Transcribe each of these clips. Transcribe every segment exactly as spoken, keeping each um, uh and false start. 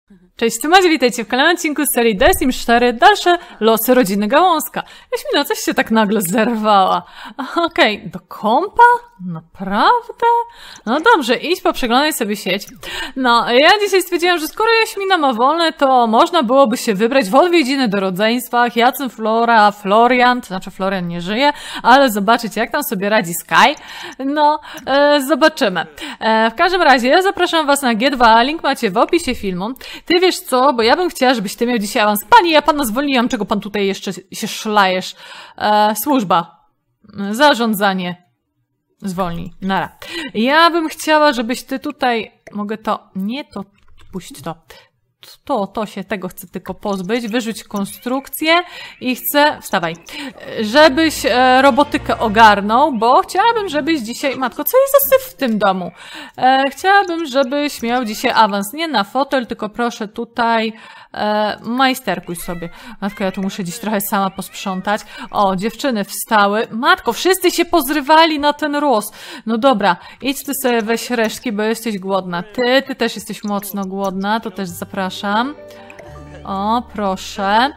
Cześć, tu Macie, witajcie w kolejnym odcinku z serii The Sims cztery, dalsze losy rodziny Gałązka. Jaśmina, coś się tak nagle zerwała. Okej, okay. Do kąpa? Naprawdę? No dobrze, idź poprzeglądaj sobie sieć. No, ja dzisiaj stwierdziłam, że skoro Jaśmina ma wolne, to można byłoby się wybrać w odwiedziny do rodzeństwa. Jacen, Flora, Florian, to znaczy Florian nie żyje, ale zobaczyć, jak tam sobie radzi Sky. No, e, zobaczymy. E, w każdym razie, ja zapraszam was na G dwa, link macie w opisie filmu. Ty wiesz co, bo ja bym chciała, żebyś ty miał dzisiaj awans. Pani, ja pana zwolniłam, czego pan tutaj jeszcze się szlajesz? E, służba. Zarządzanie. Zwolnij. Nara. Ja bym chciała, żebyś ty tutaj... Mogę to... Nie to... Puść to. To, to się tego chcę tylko pozbyć. Wyrzuć konstrukcję i chcę... Wstawaj. Żebyś e, robotykę ogarnął, bo chciałabym, żebyś dzisiaj... Matko, co jest za syf w tym domu? E, chciałabym, żebyś miał dzisiaj awans. Nie na fotel, tylko proszę tutaj... E, majsterkuj sobie. Matko, ja tu muszę dziś trochę sama posprzątać. O, dziewczyny wstały. Matko, wszyscy się pozrywali na ten roz. No dobra, idź ty sobie weź resztki, bo jesteś głodna. Ty, ty też jesteś mocno głodna, to też zapraszam. O, proszę.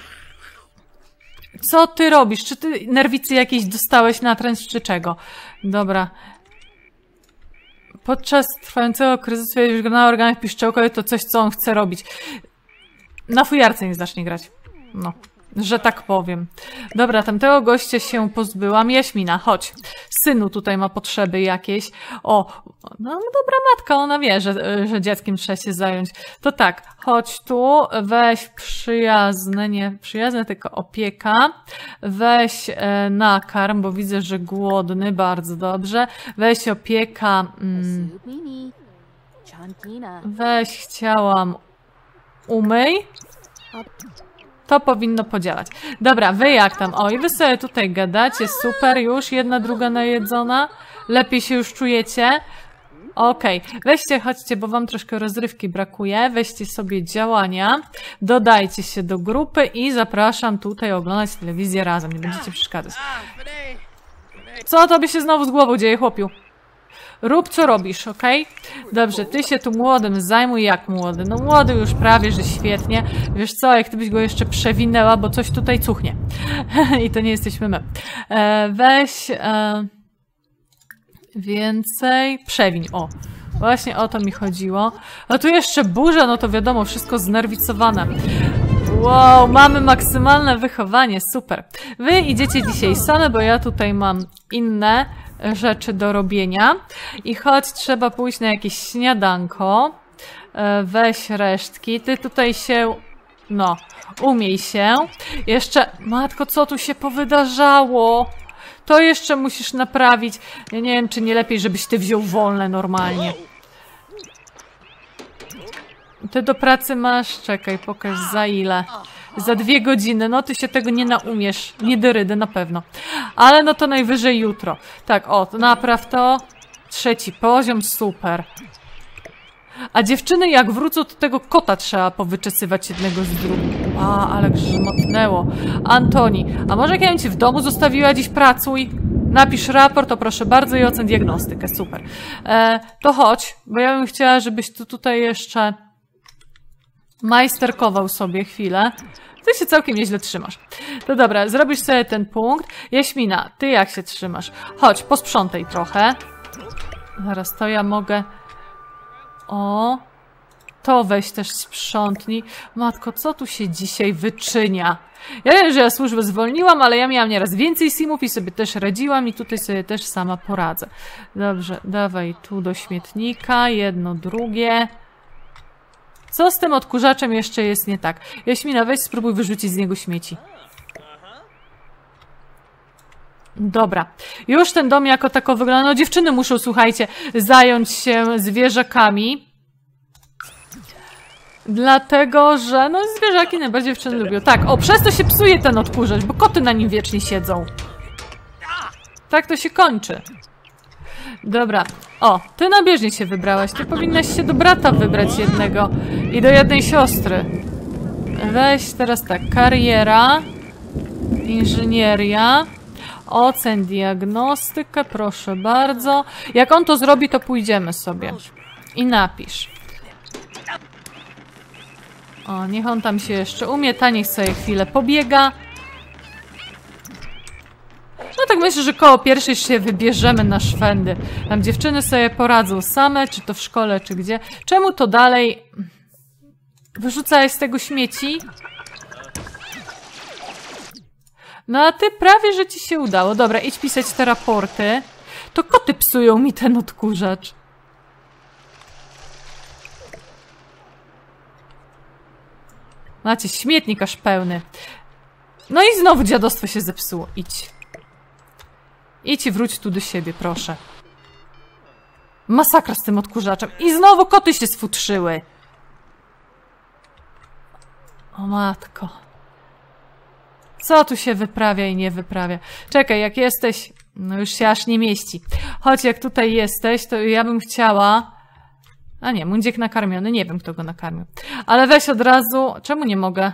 Co ty robisz? Czy ty nerwicy jakieś dostałeś na trend, czy czego? Dobra. Podczas trwającego kryzysu, jeśli wygląda organach piszczołkowych, to coś, co on chce robić. Na fujarce nie zacznie grać. No, że tak powiem. Dobra, tamtego gościa się pozbyłam. Jaśmina, chodź. Synu tutaj ma potrzeby jakieś. O, no dobra matka, ona wie, że, że dzieckiem trzeba się zająć. To tak, chodź tu, weź przyjazne, nie przyjazne, tylko opieka. Weź e, nakarm, bo widzę, że głodny, bardzo dobrze. Weź opieka. Mm, weź chciałam umyj. To powinno podziałać. Dobra, wy jak tam? O, i wy sobie tutaj gadacie, super, już jedna, druga najedzona. Lepiej się już czujecie? Okej, okay. Weźcie, chodźcie, bo wam troszkę rozrywki brakuje. Weźcie sobie działania, dodajcie się do grupy i zapraszam tutaj oglądać telewizję razem. Nie będziecie przeszkadzać. Co tobie się znowu z głową dzieje, chłopiu? Rób co robisz, okej? Okay? Dobrze, ty się tu młodym zajmuj. Jak młody? No młody już prawie, że świetnie. Wiesz co, jak ty byś go jeszcze przewinęła, bo coś tutaj cuchnie. I to nie jesteśmy my. E, weź e, więcej. Przewiń, o. Właśnie o to mi chodziło. A tu jeszcze burza, no to wiadomo, wszystko znerwicowane. Wow, mamy maksymalne wychowanie, super. Wy idziecie dzisiaj same, bo ja tutaj mam inne rzeczy do robienia. I choć trzeba pójść na jakieś śniadanko, weź resztki. Ty tutaj się, no, umiej się. Jeszcze, matko, co tu się powydarzało? To jeszcze musisz naprawić. Ja nie wiem, czy nie lepiej, żebyś ty wziął wolne normalnie. Ty do pracy masz, czekaj, pokaż za ile. Za dwie godziny, no ty się tego nie naumiesz. Nie dyrydy, na pewno. Ale no to najwyżej jutro. Tak, o, to napraw to. Trzeci poziom, super. A dziewczyny jak wrócą, to tego kota trzeba powyczesywać jednego z drugim. A, ale grzmotnęło. Antoni, a może jak ja bym ci w domu zostawiła dziś pracuj? Napisz raport, to proszę bardzo i ocen diagnostykę, super. E, to chodź, bo ja bym chciała, żebyś tu tutaj jeszcze majsterkował sobie chwilę. Ty się całkiem nieźle trzymasz. To dobra, zrobisz sobie ten punkt. Jaśmina, ty jak się trzymasz? Chodź, posprzątaj trochę. Zaraz to ja mogę... O, to weź też sprzątnij. Matko, co tu się dzisiaj wyczynia? Ja wiem, że ja służbę zwolniłam, ale ja miałam nieraz więcej simów i sobie też radziłam i tutaj sobie też sama poradzę. Dobrze, dawaj tu do śmietnika, jedno, drugie. Co z tym odkurzaczem jeszcze jest nie tak? Jaśmina, weź spróbuj wyrzucić z niego śmieci. Dobra. Już ten dom jako tako wygląda. No dziewczyny muszą, słuchajcie, zająć się zwierzakami. Dlatego, że no zwierzaki najbardziej dziewczyny lubią. Tak, o, przez to się psuje ten odkurzacz, bo koty na nim wiecznie siedzą. Tak to się kończy. Dobra. O, ty na bieżnię się wybrałaś. Ty powinnaś się do brata wybrać jednego i do jednej siostry. Weź teraz tak, kariera, inżynieria, ocen diagnostykę, proszę bardzo. Jak on to zrobi, to pójdziemy sobie. I napisz. O, niech on tam się jeszcze umieta, niech sobie chwilę pobiega. No tak myślę, że koło pierwszej się wybierzemy na szwędy. Tam dziewczyny sobie poradzą same, czy to w szkole, czy gdzie. Czemu to dalej... Wyrzucałeś z tego śmieci? No a ty prawie, że ci się udało. Dobra, idź pisać te raporty. To koty psują mi ten odkurzacz. Macie śmietnik aż pełny. No i znowu dziadostwo się zepsuło. Idź. Idź i wróć tu do siebie, proszę. Masakra z tym odkurzaczem. I znowu koty się sfutrzyły. O matko. Co tu się wyprawia i nie wyprawia? Czekaj, jak jesteś... No już się aż nie mieści. Chodź, jak tutaj jesteś, to ja bym chciała... A nie, Mundziek nakarmiony. Nie wiem, kto go nakarmił. Ale weź od razu... Czemu nie mogę?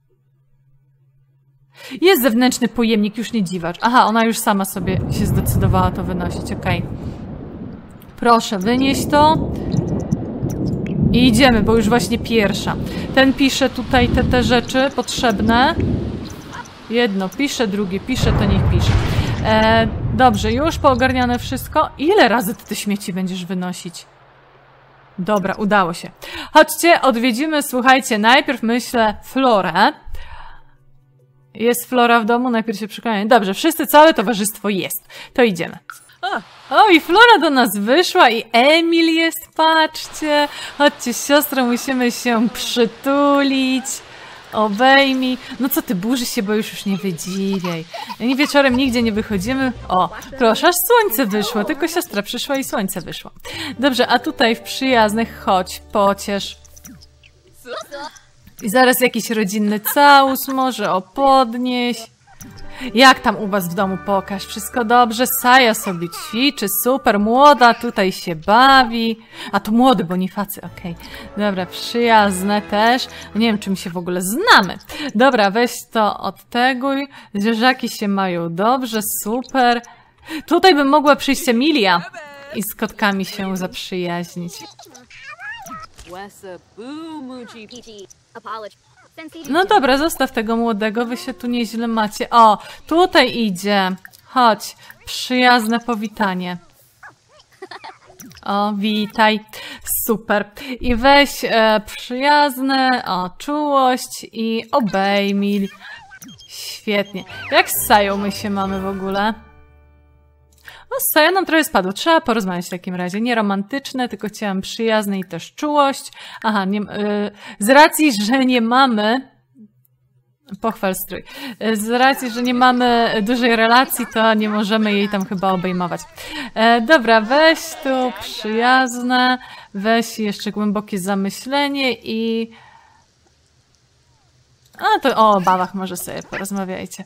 Jest zewnętrzny pojemnik, już nie dziwacz. Aha, ona już sama sobie się zdecydowała to wynosić. Okej. Okay. Proszę, wynieś to. I idziemy, bo już właśnie pierwsza. Ten pisze tutaj te, te rzeczy potrzebne. Jedno pisze, drugie pisze, to niech pisze. E, dobrze, już poogarniane wszystko. Ile razy ty te śmieci będziesz wynosić? Dobra, udało się. Chodźcie, odwiedzimy, słuchajcie, najpierw myślę Florę. Jest Flora w domu, najpierw się przekonamy. Dobrze, wszyscy, całe towarzystwo jest. To idziemy. O, i Flora do nas wyszła i Emil jest, patrzcie. Chodźcie, siostro, musimy się przytulić. Obejmij. No co ty, burzy się, bo już już nie wydziwiaj. Nie wieczorem nigdzie nie wychodzimy. O, proszę, aż słońce wyszło. Tylko siostra przyszła i słońce wyszło. Dobrze, a tutaj w przyjaznych chodź, pociesz. I zaraz jakiś rodzinny całus może, o, podnieś. Jak tam u was w domu? Pokaż. Wszystko dobrze? Saja sobie ćwiczy, super, młoda tutaj się bawi. A to młody Bonifacy, okej. Okay. Dobra, przyjazne też. Nie wiem, czy my się w ogóle znamy. Dobra, weź to odteguj. Zwierzaki się mają dobrze, super. Tutaj bym mogła przyjść Emilia i z kotkami się zaprzyjaźnić. No dobra, zostaw tego młodego, wy się tu nieźle macie. O, tutaj idzie. Chodź, przyjazne powitanie. O, witaj. Super. I weź e, przyjazne, o, czułość i obejmij. Świetnie. Jak z Sają my się mamy w ogóle? No, z Sają nam trochę spadło. Trzeba porozmawiać w takim razie. Nie romantyczne, tylko chciałam przyjazne i też czułość. Aha, nie, yy, z racji, że nie mamy... Pochwal strój. Z racji, że nie mamy dużej relacji, to nie możemy jej tam chyba obejmować. E, dobra, weź tu przyjazne, weź jeszcze głębokie zamyślenie i... A to o bawach może sobie porozmawiajcie.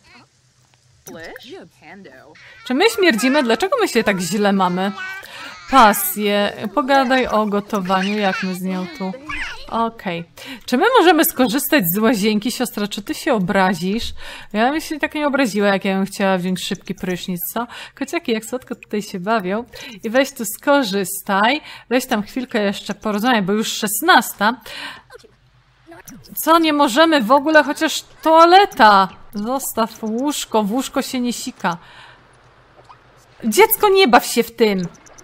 Czy my śmierdzimy? Dlaczego my się tak źle mamy? Pasję. Pogadaj o gotowaniu. Jak my z nią tu? Okej. Okay. Czy my możemy skorzystać z łazienki, siostra? Czy ty się obrazisz? Ja bym się tak nie obraziła, jak ja bym chciała wziąć szybki prysznic, co? Kociaki jak słodko tutaj się bawią. I weź tu skorzystaj. Weź tam chwilkę jeszcze porozmawiaj, bo już szesnasta. Co, nie możemy w ogóle? Chociaż toaleta. Zostaw łóżko. W łóżko się nie sika. Dziecko, nie baw się w tym.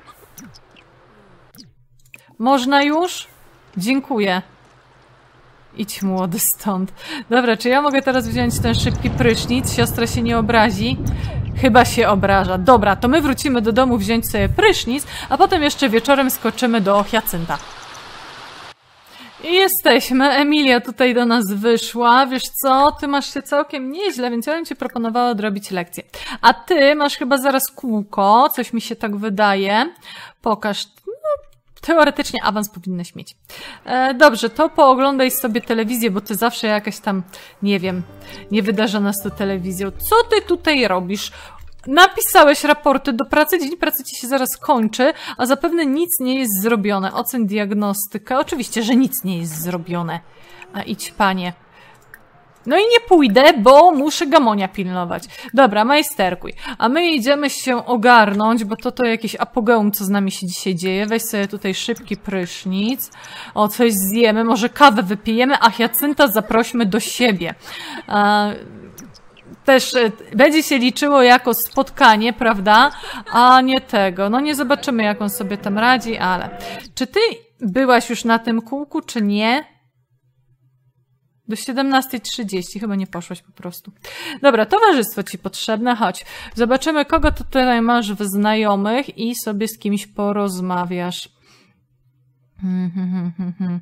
Można już? Dziękuję. Idź młody stąd. Dobra, czy ja mogę teraz wziąć ten szybki prysznic? Siostra się nie obrazi? Chyba się obraża. Dobra, to my wrócimy do domu wziąć sobie prysznic, a potem jeszcze wieczorem skoczymy do Hiacynta. I jesteśmy. Emilia tutaj do nas wyszła. Wiesz co? Ty masz się całkiem nieźle, więc ja bym ci proponowała odrobić lekcję. A ty masz chyba zaraz kółko. Coś mi się tak wydaje. Pokaż. Teoretycznie awans powinnaś mieć. E, dobrze, to pooglądaj sobie telewizję, bo ty zawsze jakaś tam, nie wiem, niewydarzona z tą telewizją. Co ty tutaj robisz? Napisałeś raporty do pracy, dzień pracy ci się zaraz kończy, a zapewne nic nie jest zrobione. Ocen diagnostykę. Oczywiście, że nic nie jest zrobione. A idź, panie. No i nie pójdę, bo muszę Gamonia pilnować. Dobra, majsterkuj. A my idziemy się ogarnąć, bo to to jakieś apogeum, co z nami się dzisiaj dzieje. Weź sobie tutaj szybki prysznic. O, coś zjemy, może kawę wypijemy, a Hyacynta zaprośmy do siebie. E, też e, będzie się liczyło jako spotkanie, prawda? A nie tego. No nie zobaczymy, jak on sobie tam radzi, ale... Czy ty byłaś już na tym kółku, czy nie? Do siedemnastej trzydzieści chyba nie poszłaś po prostu. Dobra, towarzystwo ci potrzebne, chodź. Zobaczymy, kogo tu tutaj masz w znajomych i sobie z kimś porozmawiasz. Hmm, hmm, hmm, hmm.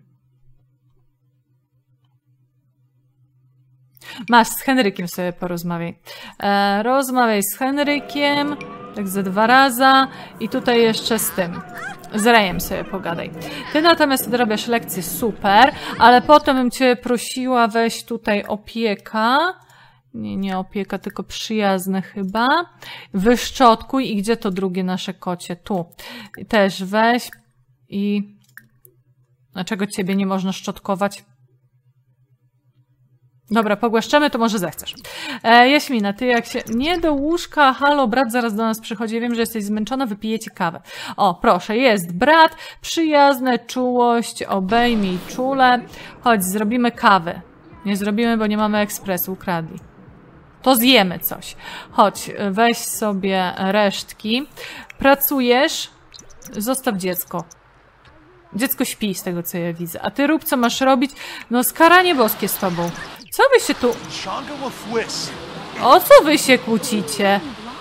Masz, z Henrykiem sobie porozmawiaj. E, rozmawiaj z Henrykiem, tak ze dwa raza i tutaj jeszcze z tym. Z Rejem sobie pogadaj. Ty natomiast odrabiasz lekcje, super, ale potem bym cię prosiła, weź tutaj opieka. Nie, nie opieka, tylko przyjazne chyba. Wyszczotkuj i gdzie to drugie nasze kocie? Tu. Też weź i... Dlaczego ciebie nie można szczotkować? Dobra, pogłaszczemy, to może zechcesz. E, Jaśmina, ty jak się... Nie do łóżka, halo, brat zaraz do nas przychodzi, wiem, że jesteś zmęczona, wypijecie kawę. O, proszę, jest brat, przyjazne, czułość, obejmij czule. Chodź, zrobimy kawę. Nie zrobimy, bo nie mamy ekspresu, ukradli. To zjemy coś. Chodź, weź sobie resztki. Pracujesz, zostaw dziecko. Dziecko śpi z tego, co ja widzę. A ty rób, co masz robić. No, skaranie boskie z tobą. Co wy się tu... O co wy się kłócicie?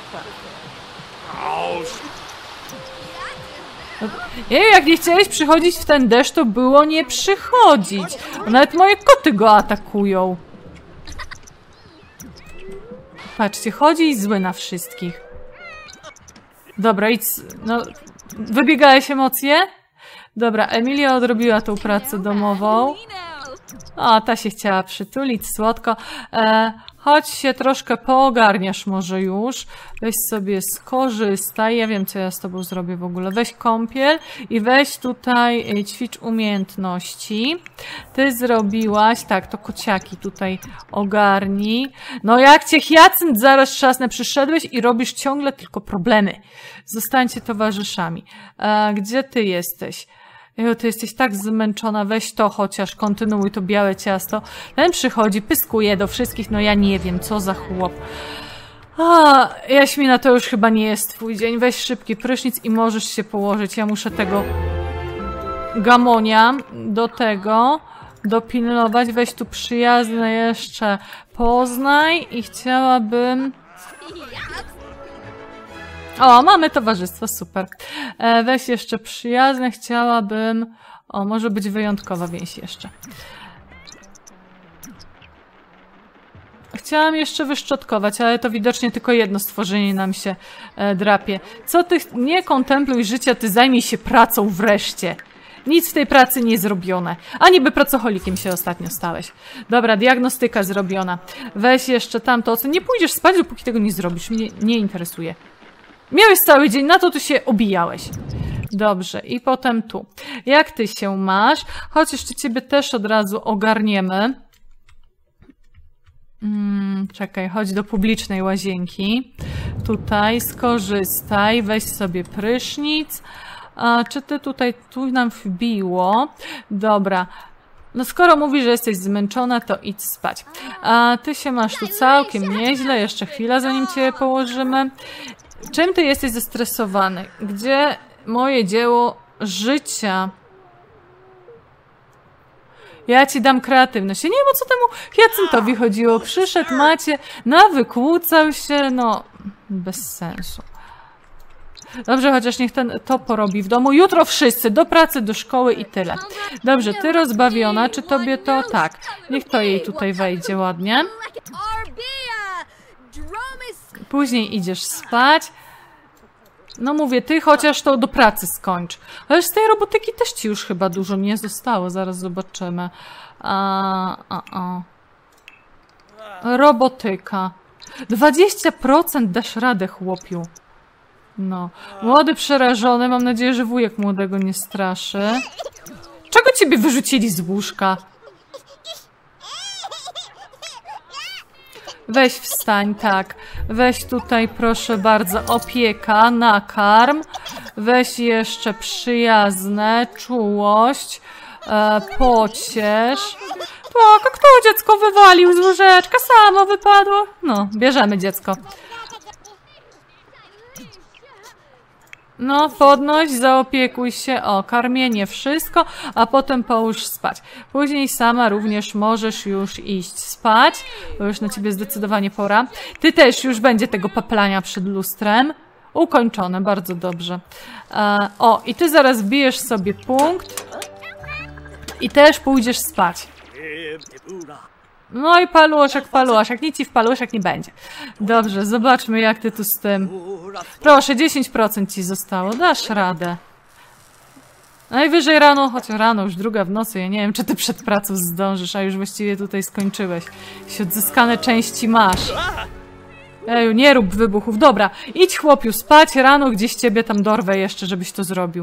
Ej, jak nie chciałeś przychodzić w ten deszcz, to było nie przychodzić. Nawet moje koty go atakują. Patrzcie, chodzi i zły na wszystkich. Dobra, idź... No, wybiegałeś emocje? Dobra, Emilia odrobiła tą pracę domową. O, ta się chciała przytulić, słodko. E, chodź się troszkę poogarniasz może już. Weź sobie skorzystaj. Ja wiem, co ja z tobą zrobię w ogóle. Weź kąpiel i weź tutaj ćwicz umiejętności. Ty zrobiłaś... Tak, to kociaki tutaj ogarnij. No jak cię Hyacynt zaraz trzasnę, przyszedłeś i robisz ciągle tylko problemy. Zostańcie towarzyszami. E, gdzie ty jesteś? Ejo, ty jesteś tak zmęczona, weź to chociaż, kontynuuj to białe ciasto. Ten przychodzi, pyskuje do wszystkich, no ja nie wiem, co za chłop. A, Jaśmina, to już chyba nie jest twój dzień. Weź szybki prysznic i możesz się położyć. Ja muszę tego Gamonia do tego dopilnować. Weź tu przyjazne jeszcze poznaj i chciałabym... O, mamy towarzystwo, super. E, weź jeszcze przyjazne, chciałabym... O, może być wyjątkowa więź jeszcze. Chciałam jeszcze wyszczotkować, ale to widocznie tylko jedno stworzenie nam się e, drapie. Co ty... Nie kontempluj życia, ty zajmij się pracą wreszcie. Nic w tej pracy nie zrobione. A niby pracocholikiem się ostatnio stałeś. Dobra, diagnostyka zrobiona. Weź jeszcze tamto. Nie pójdziesz spać, dopóki tego nie zrobisz. Mnie nie interesuje. Miałeś cały dzień, na to tu się obijałeś. Dobrze, i potem tu. Jak ty się masz? Chodź, jeszcze ciebie też od razu ogarniemy. Hmm, czekaj, chodź do publicznej łazienki. Tutaj skorzystaj, weź sobie prysznic. A, czy ty tutaj, tu nam wbiło? Dobra. No skoro mówisz, że jesteś zmęczona, to idź spać. A ty się masz tu całkiem nieźle, jeszcze chwila zanim cię położymy. Czym ty jesteś zestresowany? Gdzie moje dzieło życia? Ja ci dam kreatywność. Ja nie wiem, o co temu Hyacyntowi chodziło. Przyszedł, macie, no wykłócał się, no bez sensu. Dobrze, chociaż niech ten to porobi w domu. Jutro wszyscy, do pracy, do szkoły i tyle. Dobrze, ty rozbawiona, czy tobie to? Tak. Niech to jej tutaj wejdzie ładnie. Później idziesz spać. No mówię, ty chociaż to do pracy skończ. Ale z tej robotyki też ci już chyba dużo nie zostało. Zaraz zobaczymy. A, a, a. Robotyka. dwadzieścia procent dasz radę, chłopiu. No. Młody przerażony. Mam nadzieję, że wujek młodego nie straszy. Czego ciebie wyrzucili z łóżka? Weź wstań, tak. Weź tutaj, proszę bardzo, opieka, nakarm. Weź jeszcze przyjazne, czułość, e, pociesz. Tak, a kto dziecko wywalił z łyżeczka? Samo wypadło. No, bierzemy dziecko. No, podnoś, zaopiekuj się, o, karmienie, wszystko, a potem połóż spać. Później sama również możesz już iść spać, bo już na ciebie zdecydowanie pora. Ty też już będzie tego paplania przed lustrem. Ukończone, bardzo dobrze. E, o, i ty zaraz bijesz sobie punkt i też pójdziesz spać. No i paluszek, paluszek, nic ci w paluszek nie będzie. Dobrze, zobaczmy jak ty tu z tym. Proszę, dziesięć procent ci zostało, dasz radę. Najwyżej rano, choć rano już druga w nocy, ja nie wiem czy ty przed pracą zdążysz, a już właściwie tutaj skończyłeś. Jeśli odzyskane części masz. Eju, nie rób wybuchów. Dobra, idź chłopiu spać, rano gdzieś ciebie tam dorwę jeszcze, żebyś to zrobił.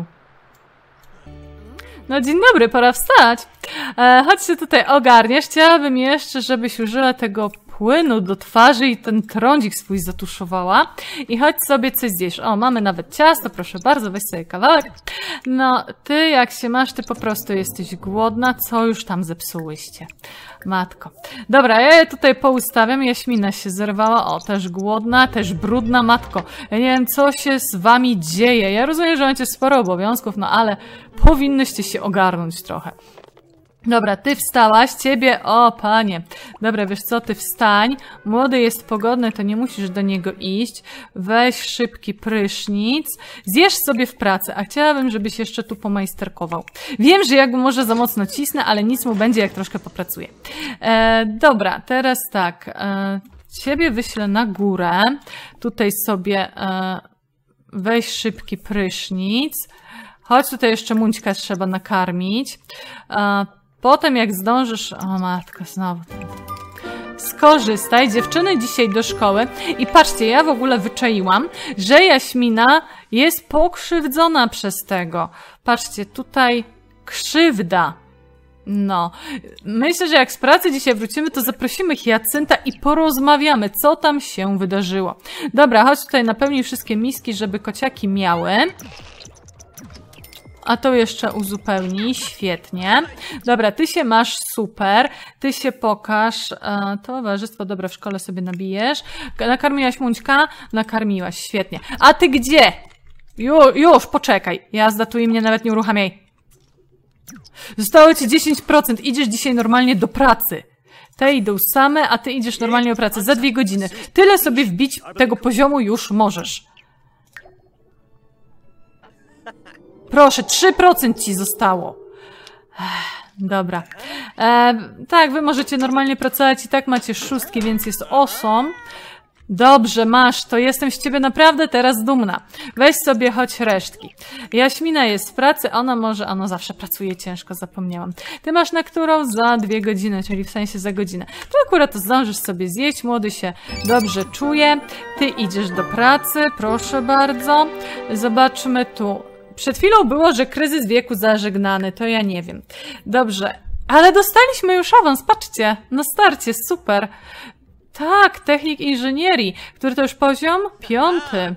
No dzień dobry, pora wstać. E, chodź się tutaj ogarniesz. Chciałabym jeszcze, żebyś użyła tego płynu do twarzy i ten trądzik swój zatuszowała. I chodź sobie coś zjesz. O, mamy nawet ciasto, proszę bardzo, weź sobie kawałek. No, ty jak się masz, ty po prostu jesteś głodna. Co już tam zepsułyście? Matko. Dobra, ja je tutaj poustawiam. Jaśmina się zerwała. O, też głodna, też brudna. Matko, ja nie wiem, co się z wami dzieje. Ja rozumiem, że macie sporo obowiązków, no ale powinnyście się ogarnąć trochę. Dobra, ty wstałaś, ciebie, o panie. Dobra, wiesz co, ty wstań. Młody jest pogodny, to nie musisz do niego iść. Weź szybki prysznic. Zjesz sobie w pracy, a chciałabym, żebyś jeszcze tu pomajsterkował. Wiem, że jakby może za mocno cisnę, ale nic mu będzie, jak troszkę popracuję. E, dobra, teraz tak. E, ciebie wyślę na górę. Tutaj sobie e, weź szybki prysznic. Chodź, tutaj jeszcze Muńćka trzeba nakarmić. E, Potem jak zdążysz... O matko, znowu. Skorzystaj, dziewczyny dzisiaj do szkoły. I patrzcie, ja w ogóle wyczaiłam, że Jaśmina jest pokrzywdzona przez tego. Patrzcie, tutaj krzywda. No, myślę, że jak z pracy dzisiaj wrócimy, to zaprosimy Hiacynta i porozmawiamy, co tam się wydarzyło. Dobra, chodź tutaj napełnij wszystkie miski, żeby kociaki miały. A to jeszcze uzupełnij, świetnie. Dobra, ty się masz super, ty się pokaż. E, towarzystwo, dobra, w szkole sobie nabijesz. Nakarmiłaś Muńćka? Nakarmiłaś, świetnie. A ty gdzie? Ju, już, poczekaj. Jazda tu i mnie nawet nie uruchamiaj. Zostało ci dziesięć procent, idziesz dzisiaj normalnie do pracy. Te idą same, a ty idziesz normalnie do pracy za dwie godziny. Tyle sobie wbić tego poziomu już możesz. Proszę, trzy procent ci zostało. Ech, dobra. E, tak, wy możecie normalnie pracować i tak macie szóstki, więc jest awesome. Dobrze, masz, to jestem z ciebie naprawdę teraz dumna. Weź sobie choć resztki. Jaśmina jest w pracy, ona może, ona zawsze pracuje ciężko, zapomniałam. Ty masz na którą? Za dwie godziny, czyli w sensie za godzinę. To akurat to zdążysz sobie zjeść, młody się dobrze czuje. Ty idziesz do pracy, proszę bardzo. Zobaczmy tu. Przed chwilą było, że kryzys wieku zażegnany, to ja nie wiem. Dobrze, ale dostaliśmy już awans, patrzcie, na starcie, super. Tak, technik inżynierii, który to już poziom? Piąty.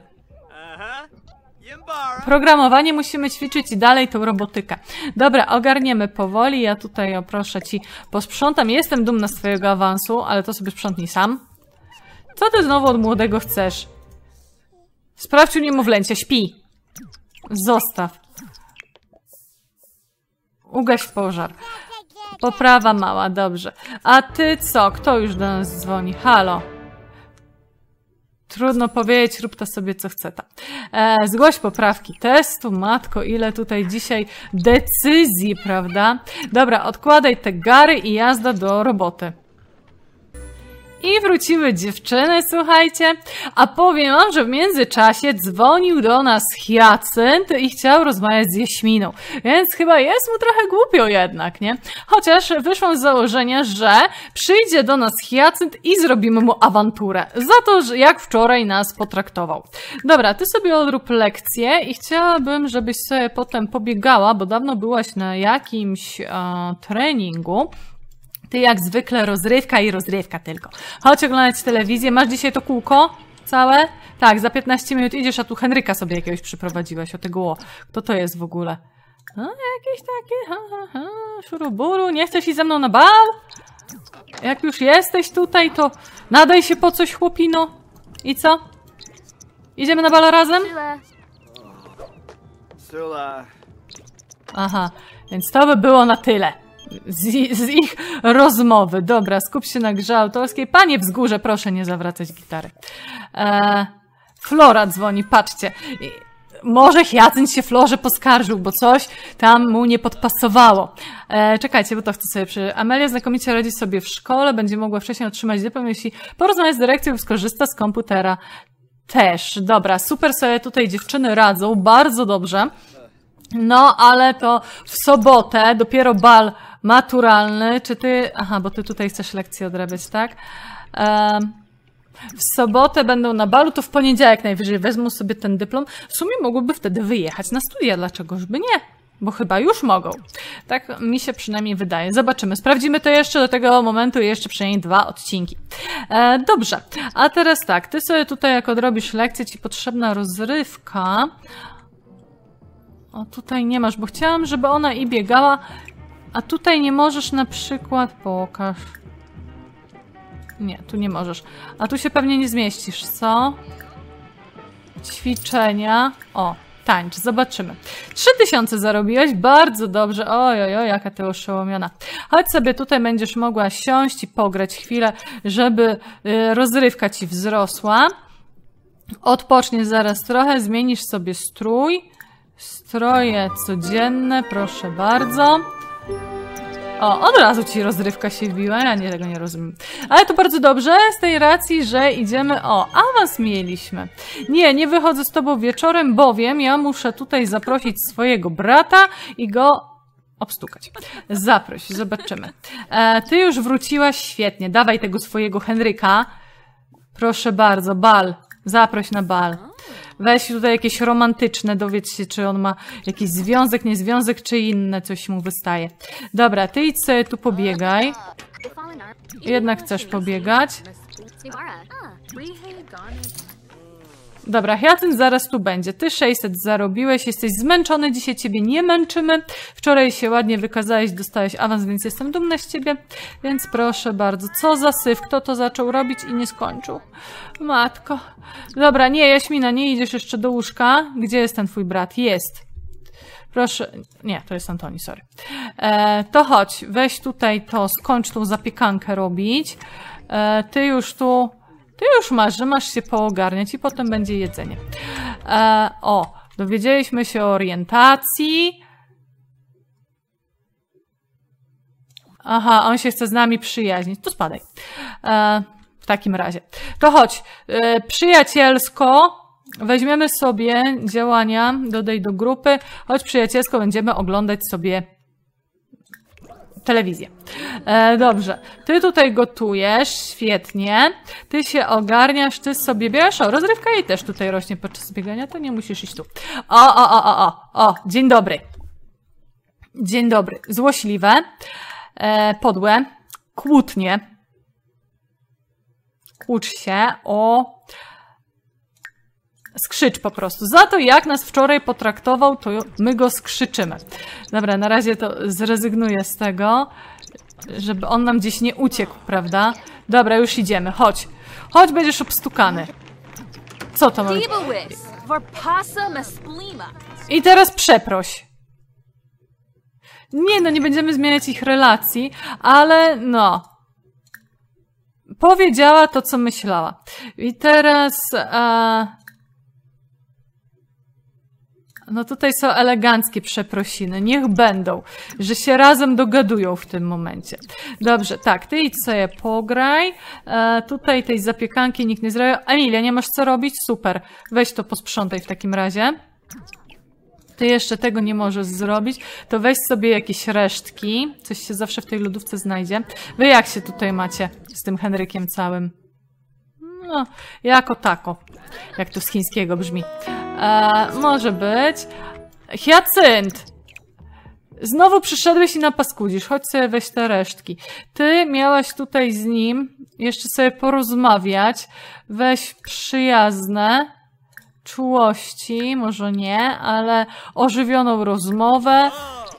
Programowanie musimy ćwiczyć i dalej tą robotykę. Dobra, ogarniemy powoli, ja tutaj, o proszę ci, posprzątam. Jestem dumna z twojego awansu, ale to sobie sprzątnij sam. Co ty znowu od młodego chcesz? Sprawdź u niemowlęcia, śpi. Zostaw. Ugaś pożar. Poprawa mała, dobrze. A ty co? Kto już do nas dzwoni? Halo. Trudno powiedzieć, rób to sobie co chce ta. E, zgłoś poprawki testu. Matko, ile tutaj dzisiaj decyzji, prawda? Dobra, odkładaj te gary i jazda do roboty. I wróciły dziewczyny, słuchajcie, a powiem wam, że w międzyczasie dzwonił do nas Hiacynt i chciał rozmawiać z Jaśminą, więc chyba jest mu trochę głupio jednak, nie? Chociaż wyszłam z założenia, że przyjdzie do nas Hiacynt i zrobimy mu awanturę za to, że jak wczoraj nas potraktował. Dobra, ty sobie odrób lekcję i chciałabym, żebyś sobie potem pobiegała, bo dawno byłaś na jakimś e, treningu. Ty jak zwykle rozrywka i rozrywka tylko. Chodź oglądać telewizję. Masz dzisiaj to kółko całe? Tak, za piętnaście minut idziesz, a tu Henryka sobie jakiegoś przyprowadziłeś. O tego, kto to jest w ogóle? No, jakieś takie, ha, ha, ha, szuruburu. Nie chcesz iść ze mną na bal? Jak już jesteś tutaj, to nadaj się po coś, chłopino. I co? Idziemy na bal razem? Aha, więc to by było na tyle. Z, z ich rozmowy. Dobra, skup się na grze autorskiej. Panie Wzgórze, proszę nie zawracać gitary. Eee, Flora dzwoni, patrzcie. Może Hyacynt się Florze poskarżył, bo coś tam mu nie podpasowało. Eee, czekajcie, bo to chcę sobie przy... Amelia znakomicie radzi sobie w szkole, będzie mogła wcześniej otrzymać dyplom, jeśli porozmawia z dyrekcją lub skorzysta z komputera. Też. Dobra, super sobie tutaj dziewczyny radzą, bardzo dobrze. No, ale to w sobotę, dopiero bal maturalny, czy ty... Aha, bo ty tutaj chcesz lekcję odrabiać, tak? Um, w sobotę będą na balu, to w poniedziałek najwyżej wezmą sobie ten dyplom. W sumie mogłyby wtedy wyjechać na studia, dlaczegoż by nie? Bo chyba już mogą. Tak mi się przynajmniej wydaje. Zobaczymy. Sprawdzimy to jeszcze do tego momentu jeszcze przynajmniej dwa odcinki. E, dobrze. A teraz tak. Ty sobie tutaj jak odrobisz lekcję, ci potrzebna rozrywka. O, tutaj nie masz, bo chciałam, żeby ona i biegała, a tutaj nie możesz na przykład... Pokaż. Nie, tu nie możesz. A tu się pewnie nie zmieścisz, co? Ćwiczenia. O, tańcz, zobaczymy. Trzy tysiące zarobiłeś, bardzo dobrze. Oj, oj, oj, jaka ty oszołomiona. Chodź sobie tutaj, będziesz mogła siąść i pograć chwilę, żeby y, rozrywka ci wzrosła. Odpoczniesz zaraz trochę, zmienisz sobie strój. Stroje codzienne, proszę bardzo. O, od razu ci rozrywka się wbiła, ja nie, tego nie rozumiem. Ale to bardzo dobrze, z tej racji, że idziemy... O, awans mieliśmy. Nie, nie wychodzę z tobą wieczorem, bowiem ja muszę tutaj zaprosić swojego brata i go obstukać. Zaproś, zobaczymy. E, ty już wróciłaś, świetnie, dawaj tego swojego Henryka. Proszę bardzo, bal. Zaproś na bal. Weź tutaj jakieś romantyczne, dowiedz się, czy on ma jakiś związek, niezwiązek, czy inne, coś mu wystaje. Dobra, ty idź sobie tu pobiegaj. Jednak chcesz pobiegać. Dobra, Hyacynt zaraz tu będzie. Ty sześćset zarobiłeś, jesteś zmęczony, dzisiaj ciebie nie męczymy. Wczoraj się ładnie wykazałeś, dostałeś awans, więc jestem dumna z ciebie. Więc proszę bardzo, co za syf, kto to zaczął robić i nie skończył? Matko. Dobra, nie, Jaśmina, nie idziesz jeszcze do łóżka. Gdzie jest ten twój brat? Jest. Proszę, nie, to jest Antoni, sorry. E, to chodź, weź tutaj to, skończ tą zapiekankę robić. E, ty już tu... Ty już masz, że masz się poogarniać i potem będzie jedzenie. E, o, dowiedzieliśmy się o orientacji. Aha, on się chce z nami przyjaźnić. To spadaj. E, w takim razie. To chodź, e, przyjacielsko weźmiemy sobie działania, dodaj do grupy. Chodź przyjacielsko, będziemy oglądać sobie telewizję. E, dobrze. Ty tutaj gotujesz, świetnie. Ty się ogarniasz, ty sobie bierzesz. O, rozrywka jej też tutaj rośnie podczas biegania, to nie musisz iść tu. O, o, o, o, o, o, dzień dobry. Dzień dobry. Złośliwe, e, podłe, kłótnie. Kłócz się o... Skrzycz po prostu. Za to, jak nas wczoraj potraktował, to my go skrzyczymy. Dobra, na razie to zrezygnuję z tego, żeby on nam gdzieś nie uciekł, prawda? Dobra, już idziemy. Chodź. Chodź, będziesz obstukany. Co to ma być? I teraz przeproś. Nie, no nie będziemy zmieniać ich relacji, ale no... Powiedziała to, co myślała. I teraz... E... No tutaj są eleganckie przeprosiny. Niech będą, że się razem dogadują w tym momencie. Dobrze, tak, ty idź sobie pograj. E, tutaj tej zapiekanki nikt nie zrobił. Emilia, nie masz co robić? Super. Weź to posprzątaj w takim razie. Ty jeszcze tego nie możesz zrobić. To weź sobie jakieś resztki. Coś się zawsze w tej lodówce znajdzie. Wy jak się tutaj macie z tym Henrykiem całym? No, jako tako. Jak to z chińskiego brzmi. E, może być. Hyacynt! Znowu przyszedłeś i napaskudzisz. Chodź sobie weź te resztki. Ty miałaś tutaj z nim jeszcze sobie porozmawiać. Weź przyjazne czułości, może nie, ale ożywioną rozmowę.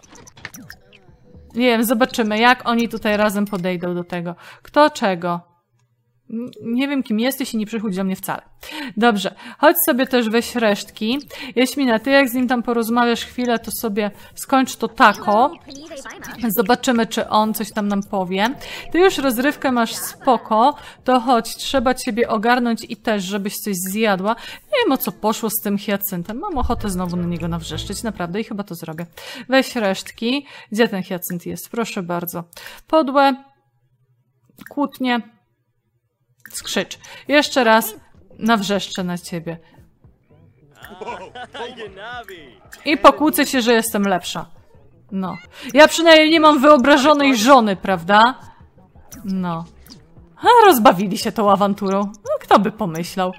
Nie wiem, zobaczymy, jak oni tutaj razem podejdą do tego. Kto czego? Nie wiem, kim jesteś i nie przychodź do mnie wcale. Dobrze, chodź sobie też weź resztki. Jaśmina, ty jak z nim tam porozmawiasz chwilę, to sobie skończ to tako. Zobaczymy, czy on coś tam nam powie. Ty już rozrywkę masz spoko, to chodź, trzeba ciebie ogarnąć i też, żebyś coś zjadła. Nie wiem, o co poszło z tym hiacyntem. Mam ochotę znowu na niego nawrzeszczeć, naprawdę, i chyba to zrobię. Weź resztki. Gdzie ten hiacynt jest? Proszę bardzo. Podłe, kłótnie. Skrzycz. Jeszcze raz nawrzeszczę na ciebie. I pokłócę się, że jestem lepsza. No. Ja przynajmniej nie mam wyobrażonej żony, prawda? No. A, rozbawili się tą awanturą. No, kto by pomyślał?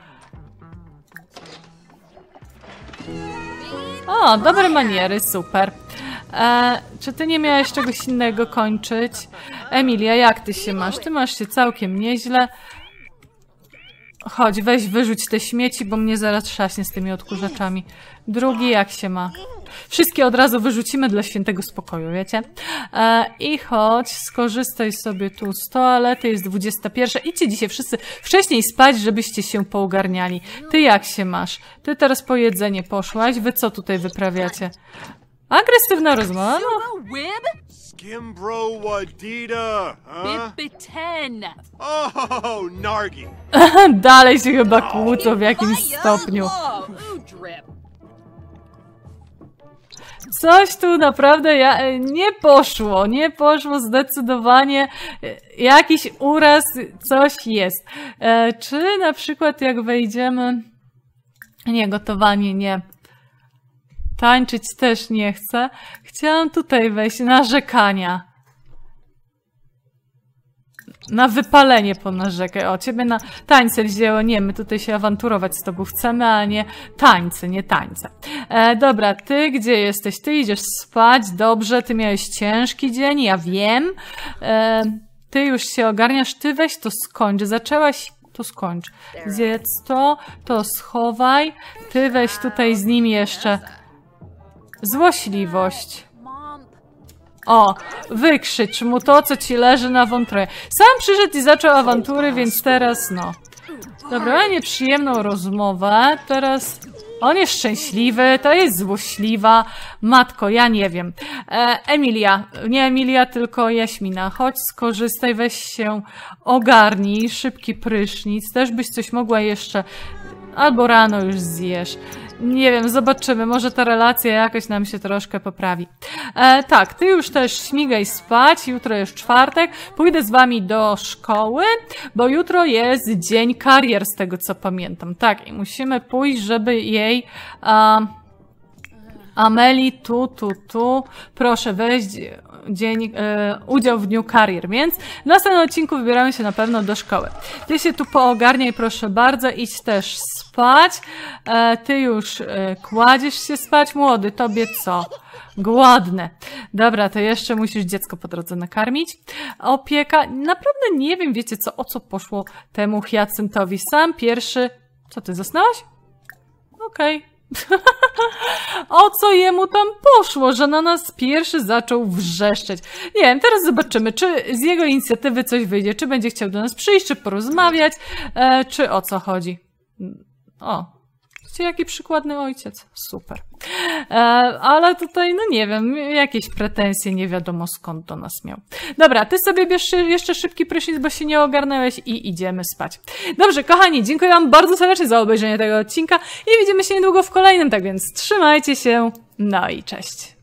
O, dobre maniery, super. E, czy ty nie miałeś czegoś innego kończyć? Emilia, jak ty się masz? Ty masz się całkiem nieźle. Chodź, weź wyrzuć te śmieci, bo mnie zaraz trzaśnie z tymi odkurzaczami. Drugi jak się ma? Wszystkie od razu wyrzucimy dla świętego spokoju, wiecie? E, I chodź, skorzystaj sobie tu z toalety, jest dwudziesta pierwsza. Idźcie dzisiaj wszyscy wcześniej spać, żebyście się pougarniali. Ty jak się masz? Ty teraz po jedzenie poszłaś, wy co tutaj wyprawiacie? Agresywna rozmowa, no. Skimbro Wadida, huh? ten. Oh, Nargi. Dalej się chyba kłócą w jakimś stopniu. Coś tu naprawdę ja, nie poszło, nie poszło zdecydowanie. Jakiś uraz, coś jest. E, czy na przykład jak wejdziemy... Nie, gotowanie nie. Tańczyć też nie chcę. Chciałam tutaj wejść, narzekania. Na wypalenie ponarzekaj. O, ciebie na tańce wzięło. Nie, my tutaj się awanturować z tobą chcemy, a nie tańce, nie tańce. E, dobra, ty gdzie jesteś? Ty idziesz spać, dobrze, ty miałeś ciężki dzień, ja wiem. E, ty już się ogarniasz, ty weź to skończ. Zaczęłaś, to skończ. Zjedz to, to schowaj. Ty weź tutaj z nim jeszcze złośliwość. O, wykrzycz mu to, co ci leży na wątrowie. Sam przyszedł i zaczął awantury, więc teraz no. Dobra, ma nieprzyjemną rozmowę. Teraz on jest szczęśliwy, to jest złośliwa. Matko, ja nie wiem. E, Emilia, nie Emilia, tylko Jaśmina. Chodź, skorzystaj, weź się ogarnij. Szybki prysznic. Też byś coś mogła jeszcze... Albo rano już zjesz. Nie wiem, zobaczymy. Może ta relacja jakoś nam się troszkę poprawi. E, tak, ty już też śmigaj spać. Jutro jest czwartek. Pójdę z wami do szkoły, bo jutro jest dzień karier, z tego co pamiętam. Tak, i musimy pójść, żeby jej... A, Ameli, tu, tu, tu. Proszę wejść dzień, e, udział w dniu karier, więc w następnym odcinku wybieramy się na pewno do szkoły. Ty się tu poogarniaj, proszę bardzo, idź też spać. E, ty już e, kładziesz się spać, młody, tobie co? Głodne. Dobra, to jeszcze musisz dziecko po drodze nakarmić. Opieka. Naprawdę nie wiem, wiecie co, o co poszło temu Hiacyntowi. Sam pierwszy... Co, ty zasnęłaś? Okej. Okay. O co jemu tam poszło, że na nas pierwszy zaczął wrzeszczeć. Nie wiem, teraz zobaczymy, czy z jego inicjatywy coś wyjdzie, czy będzie chciał do nas przyjść, czy porozmawiać, e, czy o co chodzi. O, widzicie, jaki przykładny ojciec. Super. E, ale tutaj, no nie wiem, jakieś pretensje, nie wiadomo skąd do nas miał. Dobra, ty sobie bierz jeszcze szybki prysznic, bo się nie ogarnęłeś i idziemy spać. Dobrze, kochani, dziękuję wam bardzo serdecznie za obejrzenie tego odcinka i widzimy się niedługo w kolejnym, tak więc trzymajcie się, no i cześć.